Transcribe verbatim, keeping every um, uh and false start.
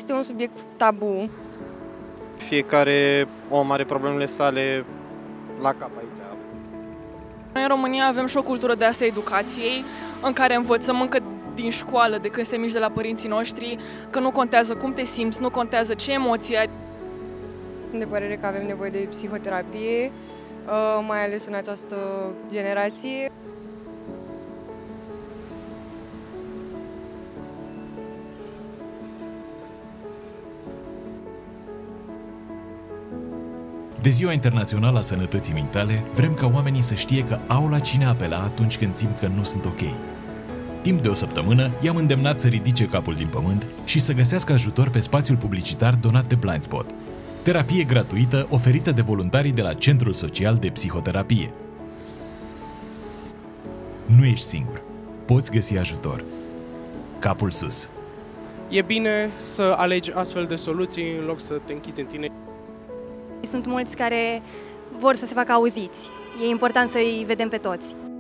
este un subiect tabu. Fiecare om are problemele sale la cap aici. Noi în România avem și o cultură de asta educației, în care învățăm încă din școală, de când se mici de la părinții noștri, că nu contează cum te simți, nu contează ce emoții ai. Sunt de părere că avem nevoie de psihoterapie, mai ales în această generație. De Ziua Internațională a Sănătății Mentale, vrem ca oamenii să știe că au la cine apela atunci când simt că nu sunt ok. Timp de o săptămână, i-am îndemnat să ridice capul din pământ și să găsească ajutor pe spațiul publicitar donat de Blindspot, terapie gratuită oferită de voluntarii de la Centrul Social de Psihoterapie. Nu ești singur. Poți găsi ajutor. Capul sus. E bine să alegi astfel de soluții în loc să te închizi în tine. Sunt mulți care vor să se facă auziți. E important să-i vedem pe toți.